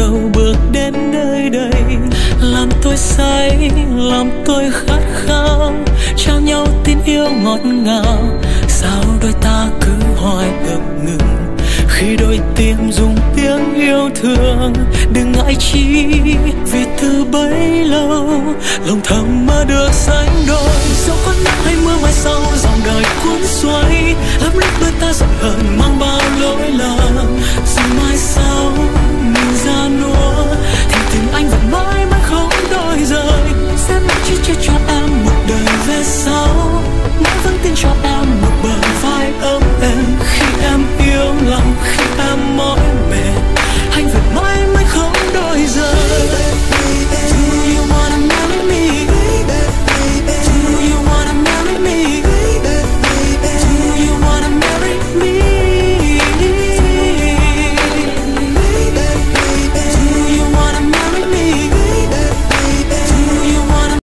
đầu bước đến nơi đây, làm tôi say, làm tôi khát khao, trao nhau tin yêu ngọt ngào. Sao đôi ta cứ hoài ngập ngừng khi đôi tim dùng tiếng yêu thương? Đừng ngại chi vì từ bấy lâu lòng thầm mơ được sánh đôi. Dẫu có nắng hay mưa mai sau dòng đời cuốn xoay, lắm lúc đôi ta giận hờn mang bao lỗi lầm. Rồi mai sau mình ra nua thì tình anh vẫn mãi mãi không đổi rời. Sẽ mãi chỉ cho em một đời về sau, mãi vẫn tin cho em.